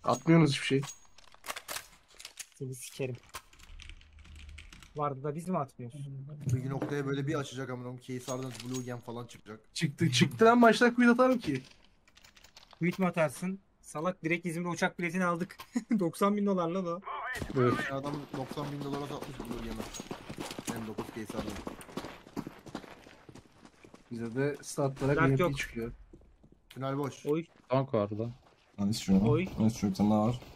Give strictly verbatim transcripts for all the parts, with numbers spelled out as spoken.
Atmıyorsunuz hiçbir şey. Seni sikerim. Vardı da biz mi atmıyoruz? Bir gün noktaya böyle bir açacak amınım. Keysar'dan Blue Gem falan çıkacak. Çıktı. Çıktıdan başlar kuyut atarım ki. Tweet mi atarsın? Salak direkt İzmir'e uçak biletini aldık. doksan bin dolar lan o. Evet. Yani adam doksan bin dolara satmış Blue Gem'i. M dokuz Keysar'dan. Bize de statlara Dert B M P yok. çıkıyor. Tünel boş. Oy. Tank vardı. Hadi şunu. Oy. Evet şurada bir tane daha var.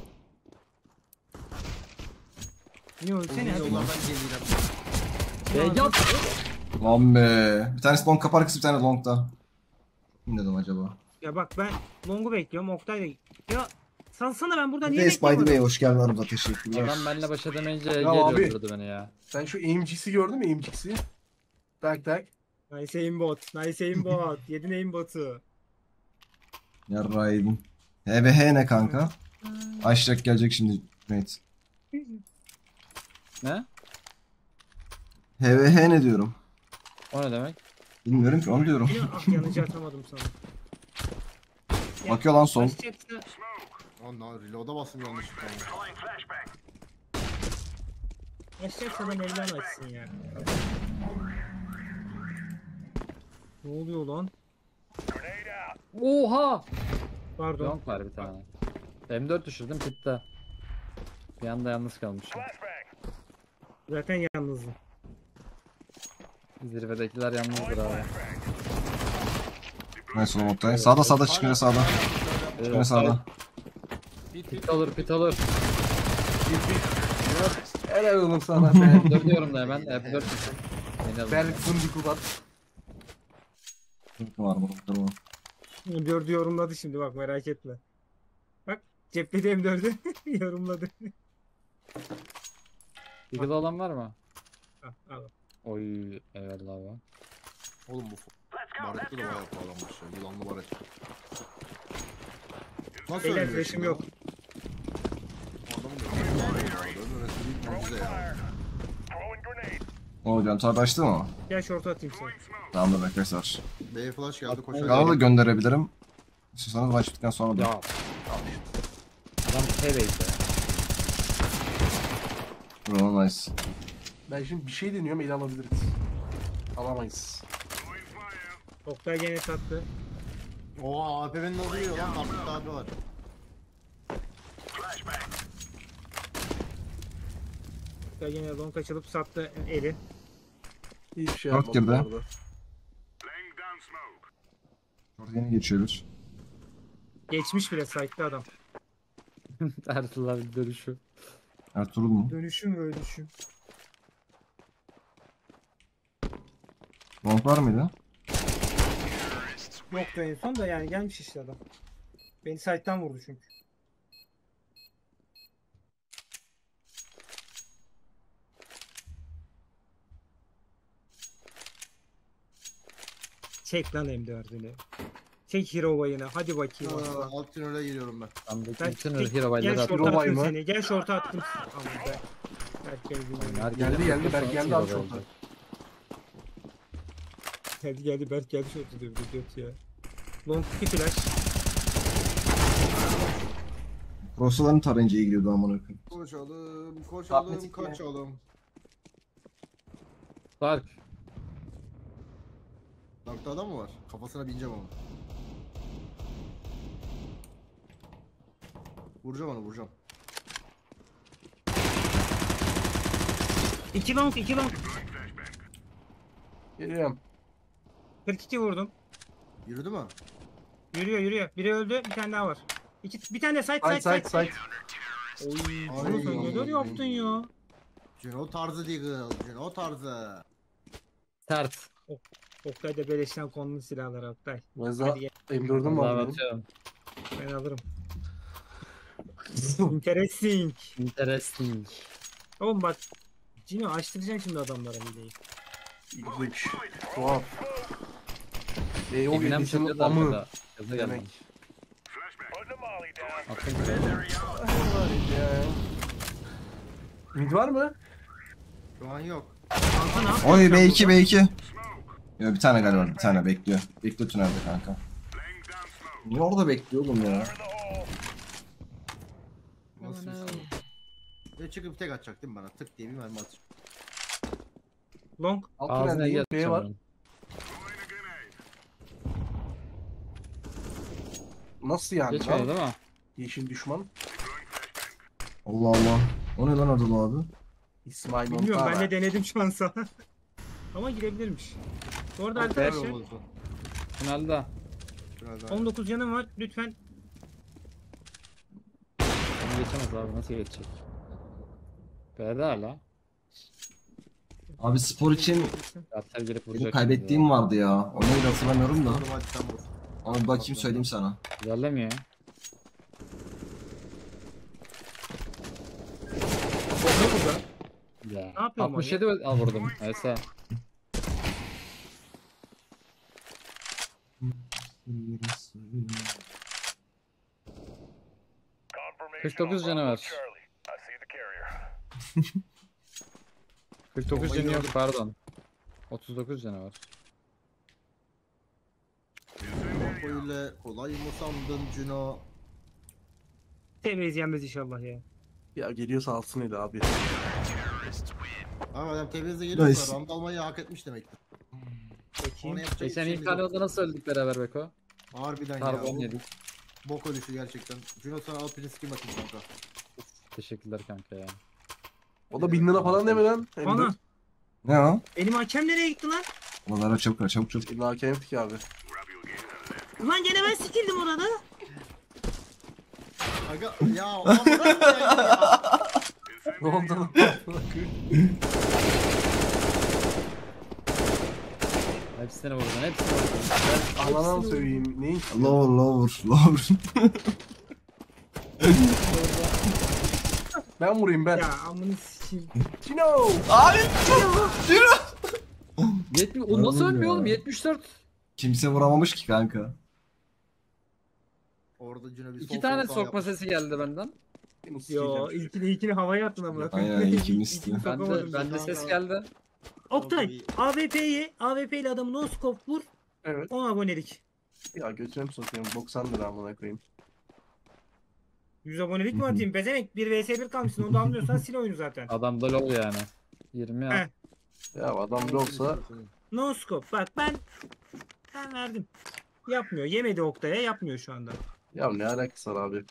Niye Uzun ölsene hadi. yollardan gelirim. E yap. Lan be. Bir tanesi long kapı arkası, bir tane long da. Kim dedim acaba? Ya bak ben Long'u bekliyorum. Oktay da... Ya salsana ben burada niye Yes by the way, bekliyorum? hoş geldin aramıza, teşekkürler. Adam benimle baş edemeyince Ya geliyor abi. öldürdü beni ya. Sen şu aimcisi gördün mü aimcisi? Tak tak. Nice aimbot. Nice aimbot. Yedin aimbot'u. Yarrağıydım. H V H ne kanka? Aşacak gelecek şimdi mate. Ne? H V H ne diyorum? O ne demek? Bilmiyorum ki, onu diyorum. Ya, ah yanıcı atamadım sana. Bakıyor lan son. Başlayacaksa- Ondan reload'a bastım yanlışlıkla. Başlayacaksa ben elden açsın ya. Ne oluyor lan? Oha! Pardon. Long var bir tane. M dört düşürdüm pitte. Bir anda yalnız kalmışım. Zaten yalnızım. Zirvedekiler yalnızdır abi. Neyse oğlum Oktay. Sağda sağda çıkıyor, sağda. Çıkıyor sağda. Pit pit. Pit alır pit alır. Helal oğlum sana be. M dört diyorum da hemen. M dört düşün. Beni alın. Belki zındikular. Kim var bu? Durma. Gördü yorumladı şimdi bak merak etme. Bak cephede M dördü yorumladı. Eagle olan var mı? Al, al. Oy eyvallah abi. Oğlum bu barette de bayağı pahalanmış ya. Yılanlı baret. Nasıl Beyler ölmüyor flash'im şimdi yok. o? Adamın da ölmemesi büyük mucize ya. O hocam tabi açtı mı? Gel short atayım sana. Tamamdır arkadaşlar. B'ye flash geldi koşarak. Kanala da gönderebilirim. İstiyorsanız maç bittikten sonra da. Ya. Adam T-Base'de. Bravo, nice. Ben şimdi bir şey deniyorum, ele alabiliriz. Alamayız. Oktay gene sattı. Oha A P B'nin oluyor lan. Artık A P var. Oktay gene long açılıp sattı eli. Hiçbir şey Dört yapmadım girdi. bu arada. Orada yeni geçiyoruz. Geçmiş bile site'de adam. Ertuğrul abi dönüşü. Ertuğrul mu? Dönüşüm ve ölüşüm. Long var mıydı? Yoktu en son da yani gelmiş işte adam. Beni site'den vurdu çünkü. Çek lan M dördünü. Çek hero bayını. Hadi bakayım. Aa, alt tünele giriyorum ben. Ben de Ben bütün tek- hero Gel bayları short'a atıyorum. Robay attım mı? seni. Gel short'a attım. Aman be. Berk geldi. Her Geldi, gece geldi, Berk sonra geldi hero abi bay şorta. olacak. Geldi geldi Berk geldi short'a diyor. Bir göt ya. Long iki flash. Prosaların tarayınca iyi gidiyordu amına koyayım. Koşalım, koşalım, Atletik mi? kaçalım. Dark. Dark'ta adam mı var? Kafasına bineceğim onu. Vuracağım onu, vuracağım. iki long iki long. Geliyorum. kırk iki vurdum. Yürüdü mü? Yürüyor yürüyor. Biri öldü. Bir tane daha var. İki, bir tane de side Side side side side. side. Oy. Ay, Bunu sen neler ay, yaptın ay. ya? Cino tarzı Deagle, Cino tarzı. Sert. Oktay da beleşten konulu silahlar Oktay. Mesela Hadi gel, M dördüm Vallahi var benim. atıyorum. ben alırım. Interesting. Interesting. Oğlum bak. Cino açtıracaksın şimdi adamlara hileyi. İlginç. Tuhaf. E o Eminem yedisinin çözüyordu amı arkada. Yazı geldi. demek. Attım şöyle. Mid var mı? Şu an yok. Kanka ne yapıyorsun Oy sen B iki burada? B iki. Yo bir tane galiba, bir tane bekliyor. Bekliyor tünelde kanka. Niye orada bekliyor oğlum ya? Nasıl bir şey? Ve çıkıp tek atacak değil mi bana? Tık diye bir mermi atacak. Long. Alt Ağzına tünel değil, B var. geldi. Nasıl yani? Geçmedi lan? değil mi? Yeşil düşman. Allah Allah. O ne lan Ardıl abi? İsmail Bilmiyorum ben Montara. de denedim şansa. Ama girebilirmiş. Bu arada Arkaya arkadaşlar oldu. Tünelde. Biraz daha. on dokuz canım var. Lütfen Onu geçemez abi, nasıl geçecek? B'de hala. Abi spor için Yatter girip benim vuracak. kaybettiğim vardı ya. O neydi hatırlamıyorum da. Vur, hadi sen vur. Ama bir bakayım söyleyeyim sana. İlerlemiyor. ne burada? Ya. Ne yapıyor altmış yedi ve- al vurdum. Neyse. kırk dokuz canı var. kırk dokuz canı yok, pardon. otuz dokuz canı var. Öyle kolay mı sandın Cino? Temiz yenmez inşallah ya. Ya geliyorsa alsın Eda abi. Ama adam temizle geliyorsa Nice. round almayı hak etmiş demektir. Bakayım. Ona yapacak Geçen bir ilk şeyimiz yok. kanalda nasıl öldük beraber Beko? Harbiden ya. Karbon bu yedik. Bok ölüşü gerçekten. Cino sana al bir skin atayım kanka. Teşekkürler kanka ya. O da bin lira falan demeden. Ana Ne o? benim hakem nereye gitti lan? Ulan ver çabuk ver çabuk çabuk. Elini hakem ettik abi. Ulan gene ben sikildim orada. Aga ya aman bırak ya. Ne oldu lan? Hepsini vurdun, hepsini vurdun. Ananı söyleyeyim. Neyin? Lower lower lower. Ben vurayım ben. Ya amını sikeyim. Cino! Abi yetmiş, o nasıl Oğlum ölmüyor ya. oğlum? yetmiş dört. kimse vuramamış ki kanka. Orada Cino bir İki sol tane sol sağ sokma yapmış. sesi geldi benden. Beni sikeceğim Yo şu. ilkini ilkini havaya attın amına koyayım. Aynen, ilkini İlkini isti. sokamadım Bende, ben. bende ses geldi. Oktay A W P'yi A W P ile adamı no scope vur. Evet. on abonelik. Ya götürüm sokayım. doksan lira amına koyayım. yüz abonelik mi atayım? Bezenek bir vs bir kalmışsın. Onu da almıyorsan sil oyunu zaten. Adam da low yani. yirmi ya. Heh. Ya adam da olsa No scope. Bak ben ben verdim. Yapmıyor. Yemedi Oktay'a yapmıyor şu anda. ya ne alakası var abi?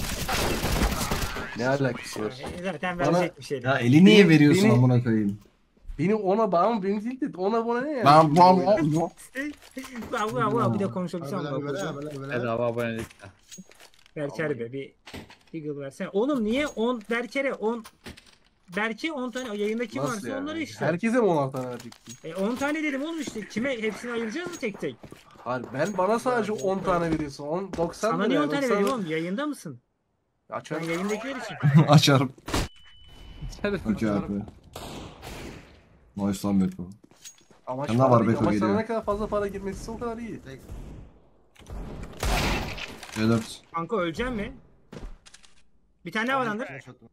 Ne alakası var? E, Zaten Bana- verecek bir şeydi. Ya eli niye Beni- veriyorsun beni- amına koyayım? Beni ona bağım beni değil de ona bana ne yani? Ben bu bu Vav vav vav bir de konuşabilsem Böyle bak böyle hocam. böyle böyle. Bedava abonelikle. Berker be bir Eagle versene. Oğlum niye on Berker'e on Berke on tane yayında kim Nasıl varsa yani? onları işte. Herkese mi onar tane verecektin? E on tane dedim oğlum işte. Kime hepsini ayıracağız mı tek tek? Hayır ben bana sadece on tane veriyorsun. on doksan Sana lira niye ya, on tane doksan veriyorum oğlum? Yayında mısın? Açar. Ben yayındakiler için. açarım. Okey abi. Nice lan Beko. Amaç Ya ne para var değil, Beko amaç sana geliyor. ne kadar fazla para girmesi o kadar iyi. Tek- C dört. Kanka öleceğim mi? Bir tane daha var andır. Flash attım.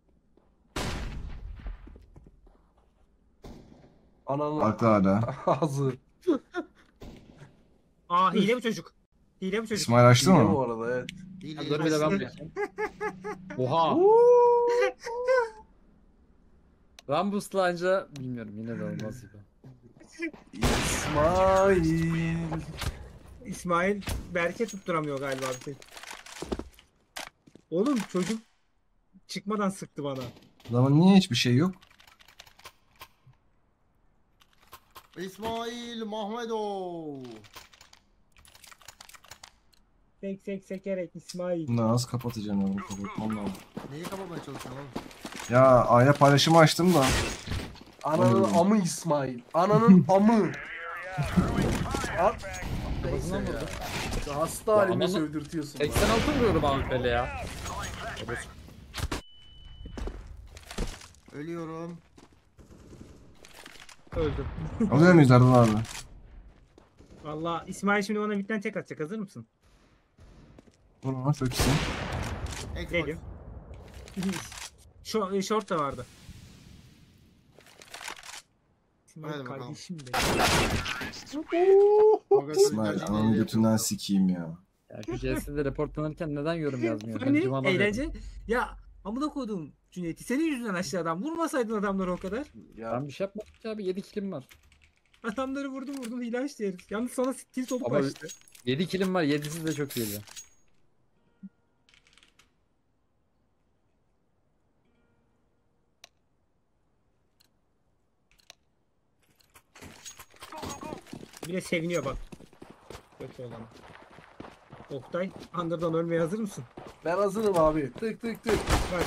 Ananı Farklı hala. ağzı. Aa hile bu çocuk. Hile bu çocuk. İsmail açtı İyi bu mı? arada evet. İyi, Ha, iyi, dur bir de iyi. ben bakayım. Oha. Rambus'la anca bilmiyorum, yine de olmaz gibi. İsmail. İsmail Berke tutturamıyor galiba bir tek. Oğlum çocuk çıkmadan sıktı bana. Zaman niye hiçbir şey yok? İsmail Mahmedov. Sek sek sekerek İsmail. Bunu nasıl kapatacağım ya bu kapatmam lazım. Neyi kapatmaya çalışıyorsun oğlum? Ya aile paylaşımı açtım da. Ananın Oy. amı İsmail. Ananın amı. At. Kafasından Neyse ya. vurdu. Şu hasta Ya halimi ama- sövdürtüyorsun. bana. seksen altı vuruyorum Avrupa'yla ya. Ölüyorum. Öldüm. Alıyor muyuz Erdal abi? Valla İsmail şimdi bana bitten tek atacak. Hazır mısın? Dur lan çok iyisin. Xbox. Dedim. Şu, short da vardı. İsmail Hadi bakalım. kardeşim be. İsmail ananı götünden sikeyim ya. Ya şu C S'de reportlanırken neden yorum yazmıyor? Ben Hani cıvana eğlence. Ya Amına koydum Cüneyt'i. Senin yüzünden aşağıdan. Vurmasaydın adamları o kadar. Ya Ben bir şey yapmadım ki abi, yedi kilim var. Adamları vurdum vurdum hile açtı herif. Yalnız sana tilt olup Ama- açtı. yedi kilim var, yedisi de çok iyiydi. Bir de seviniyor bak. Kötü olan. Oktay, Under'dan ölmeye hazır mısın? ben hazırım abi. Tık tık tık. Bak.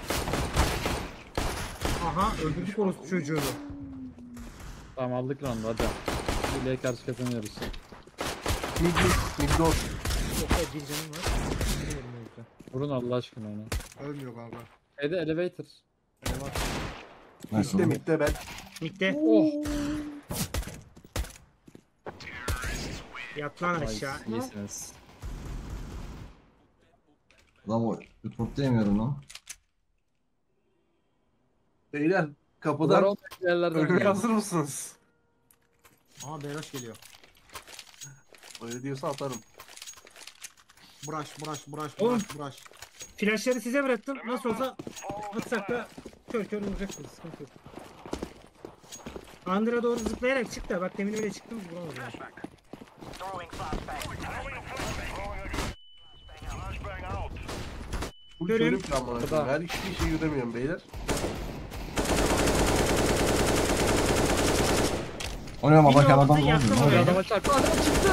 Aha öldürdük orospu çocuğunu. Tamam, aldık lan hadi. Hileye karşı kazanıyoruz. Mid mid. Mid door. Oktay bir canım var. Bilmiyorum o yüzden. Vurun Allah aşkına onu. Ölmüyor kanka. Şeyde elevator. Eyvah. Nice Midde oğlum. midde ben. Mid'de. Oh. Yat lan Ay, aşağı. iyisiniz. Lan o report diyemiyorum lan. Beyler Bunlar kapıdan olmayan yerlerden ölmeye geldi. hazır mısınız? Aha Beyroş geliyor. Öyle diyorsa atarım. Brush brush brush Oğlum. brush brush. Flashları size bıraktım. Nasıl olsa atsak da kör kör vuracaksınız. Sıkıntı yok. Under'a doğru zıplayarak çık da bak demin öyle çıktım vuramadım. yani. Bu Görün. körüm planlamak. Kapıda. Her hiçbir şey göremiyorum beyler. O ne ama Yine bak adam ortada ne yaktım oluyor? orayı. Ne oluyor? Adama çarptı, adama çıktı.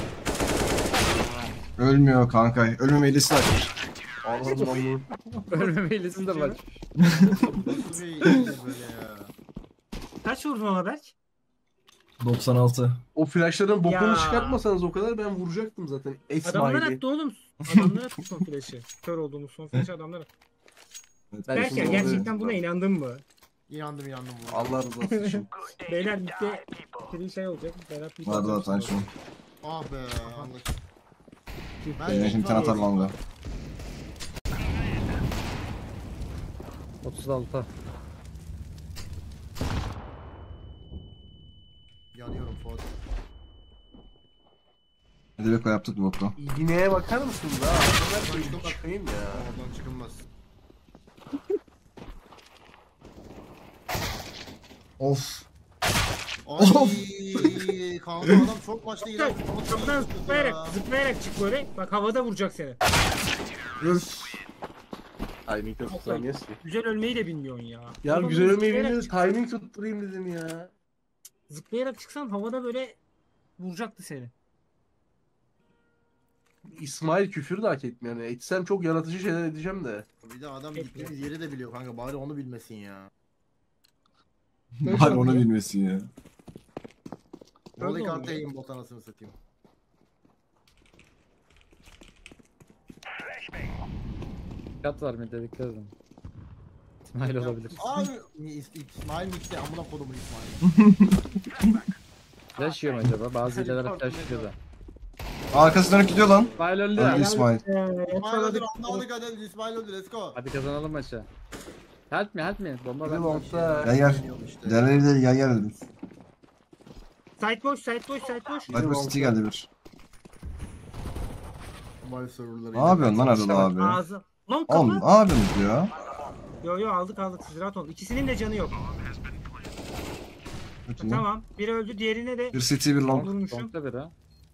Ölmüyor kanka. Ölmeme hilesi var. Allah'ım onu. Ölmeme hilesi de var. Nasıl bir iyiyiz böyle ya. Kaç vurdun ona Berk? doksan altı. O flashların bokunu Ya. çıkartmasanız o kadar ben vuracaktım zaten. Adamlar Esmail'i. attı oğlum. Adamlar attı son flash'ı. Kör olduğumuz son flash'ı adamlar attı. Evet, Ben Berk şimdi ya onu gerçekten öğrendim. buna inandın mı? İnandım inandım bu. Allah rızası için. Beyler bitti. Bir şey olacak. Berat bir Vardı zaten şu. Ah be. Yanlış. Benim şimdi tane atar longa. otuz altı. Yanıyorum Fuat. Hadi Beko yaptık mı Beko? İğneye bakar mısın da? Ben böyle çıkayım ya. Oradan çıkılmaz. Of. Ay kanka adam çok maçta Oktay, ilerledi. kapıdan zıplayarak, zıplayarak çık böyle. Bak havada vuracak seni. Üf. Ay mikro tutamıyoruz ki. Güzel ölmeyi de bilmiyorsun ya. Ya Havadan güzel ölmeyi zıplayarak bilmiyoruz. çık- Timing tutturayım dedim ya. Zıplayarak çıksan havada böyle vuracaktı seni. İsmail küfür de hak etmiyor. Yani etsem çok yaratıcı şeyler edeceğim de. Bir de adam gittiğimiz yeri de biliyor kanka bari onu bilmesin ya. Bari onu bilmesin ya. Rolly oldu kartı ya. eğim bot anasını satayım. Kat var mı dikkat edin. İsmail olabilir. Abi İs- İsmail Mikti amına kodumun İsmail. Flash yiyor mu acaba? Bazı hilelere flash yiyor da. Arkası dönük gidiyor lan. İsmail öldü. Öldü İsmail. İsmail öldür anladık hadi İsmail öldür let's go. Hadi kazanalım maçı. Help me help me. Bomba Bir de ben. longda. Gel gel. İşte. Derleri de gel gel dedim. Side boş, side boş, side boş. Bak bu City geldi bir. Mobile serverları. Ne yapıyorsun lan Erdal abi? Ağzı. Lan Oğlum kapı. ne yapıyorsunuz ya? Yo yo aldık aldık siz rahat olun. İkisinin de canı yok. Kötü mü? Tamam. Biri öldü diğerine de Bir City bir long. vurmuşum. Long'da biri.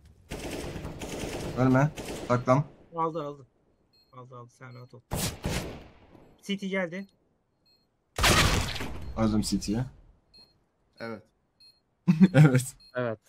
Ölme. Saklan. Aldı aldı. Aldı aldı sen rahat ol. City geldi. Öldüm City'ye. Evet. Evet. Evet.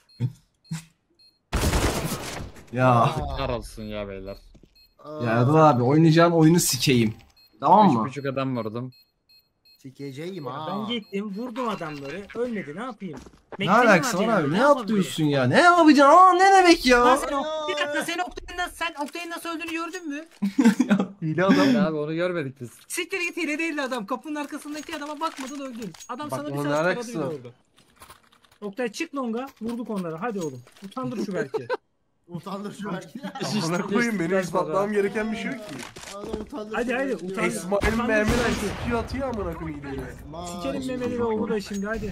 Ya. Kar olsun ya beyler. Ya Erdal abi oynayacağım oyunu sikeyim. Tamam Üç mı? buçuk adam vurdum. Sikeceğim Ya ha. ben gittim vurdum adamları. Ölmedi ne yapayım? Ne Bekledim alakası var adamı, abi? Ne yapabilirim? yapıyorsun ya? Ne yapacaksın? Aa ne demek Lan ya? sen Ok- bir dakika sen Oktay'ın nasıl, sen Oktay'ın nasıl öldüğünü gördün mü? Hile adam. Ya abi onu görmedik biz. Siktir git hile değildi adam. Kapının arkasındaki adama bakmadan öldün. Adam Bak, sana bir onun saat ne taradı alakası bile var? orada. Oktay çık longa vurduk onları hadi oğlum. Utandır şu belki. Utandır şu an. Amına koyayım benim ispatlamam gereken bir şey yok ki. Adam utandır. Hadi, şu hadi, an. utandır. İsmail Utandır mermiler belki. sikiyor atıyor amına koyayım hileye. İsmail. Sikerim memeli ve oğlu da şimdi hadi.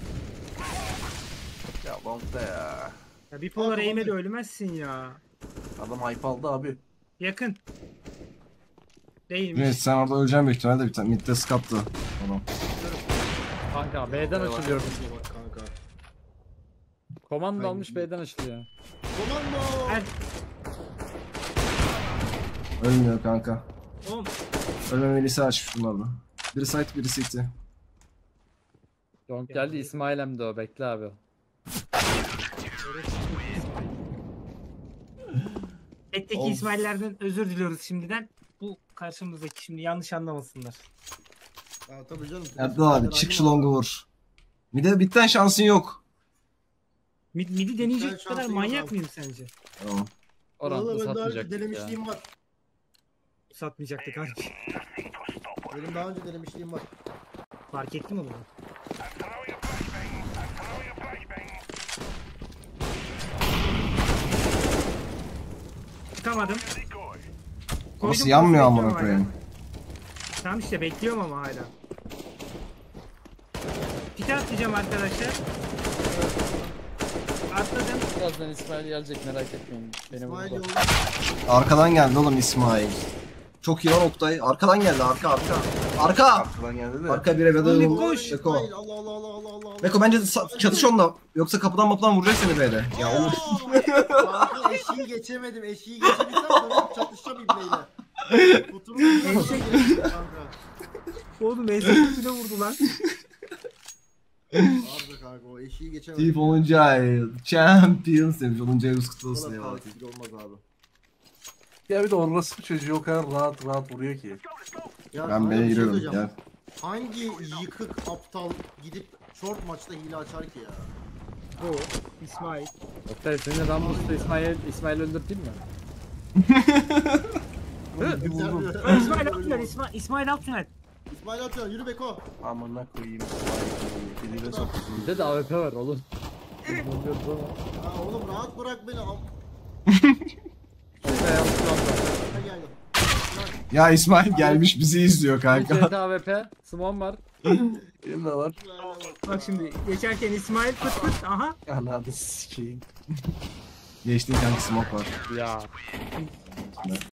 Ya longda ya. Ya bipolar Abi, eğime de abi. ölmezsin ya. Adam hype aldı abi. Yakın. Değilmiş. Evet sen orada öleceksin büyük ihtimalle de bir tane. Mid'de scattı adam. Kanka B'den açılıyorum. Bak kanka. Komando almış B'den açılıyor. Komando. Her... Ölmüyor kanka. Oğlum. Ölmemelisi açmış bunlar da. Biri site biri city. Donk geldi İsmail'em de o bekle abi. Tekteki Of. İsmail'lerden özür diliyoruz şimdiden. Bu karşımızdaki şimdi yanlış anlamasınlar. Ha tabii canım. Erdal abi çık şu longu vur. Mid'e bitten şansın yok. Mid, midi deneyecek Güzel kadar şansın manyak yok abi. mıyım sence? Tamam. Oranda Vallahi ben daha önce satmayacaktık ya. denemişliğim var. Satmayacaktık harbi. Benim daha önce denemişliğim var. Fark ettim onu. Çıkamadım. Orası Koydum, yanmıyor bekliyorum amına hala. koyayım. Tamam işte bekliyorum ama hala. Pite atlayacağım arkadaşlar. Atladım. Birazdan İsmail gelecek merak etmeyin. Beni İsmail vurdu. yolda. Arkadan geldi oğlum İsmail. Çok iyi lan Oktay. Arkadan geldi arka arka. Arka. Arkadan geldi de. Arka bire Oğlum, bedel. koş. Beko. İsmail Allah Allah Allah Allah Allah. Beko bence sa- çatış onunla. Yoksa kapıdan mapıdan vuracak seni B'de. Ya oğlum. Kanka eşiği geçemedim. Eşiği geçebilsem dönüp çatışacağım ibneyle. Kutunun Eşek. kanka. Oğlum ensesine vurdu lan. Harbi kanka o eşiği geçemedim. Tip olunca ay. Champions demiş. Olunca ayımız kutlu olsun Valla eyvallah. tatil olmaz abi. Ya bir de orası bu çocuğu o kadar rahat rahat vuruyor ki. Ya Ben kanka bir B'ye şey giriyorum. söyleyeceğim. Gel. Hangi yıkık aptal gidip short maçta hile açar ki ya? O İsmail. Oktay senin Rambus'ta İsmail, İsmail öldürteyim mi? Bir vurdum. Aa, İsmail Altüner, İsmail, İsmail Altüner. İsmail atıyor yürü Beko. Amına koyayım. Diliyle soktum. Bir de de A W P var oğlum. Bilmiyoruz ama. Ya oğlum rahat bırak beni. Am Oktay yaptı lan. Ne geldi? Ya İsmail gelmiş bizi izliyor Bir kanka. tane A W P. Smon var. Benim de var. Bak şimdi geçerken İsmail pıt pıt aha. Ananı sikeyim. Geçti kanka smoke var. Ya.